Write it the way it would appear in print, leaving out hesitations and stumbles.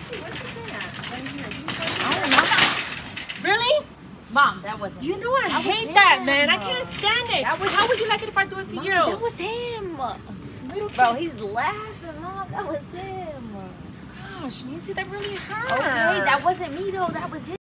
I don't know. Really? Mom, that wasn't You know I hate that, man. I can't stand it. How would you like it if I do it to you? That was him. Little Bro, he's laughing, Mom. That was him. gosh, Niecy, that really hurt. Okay, that wasn't me, though. That was him.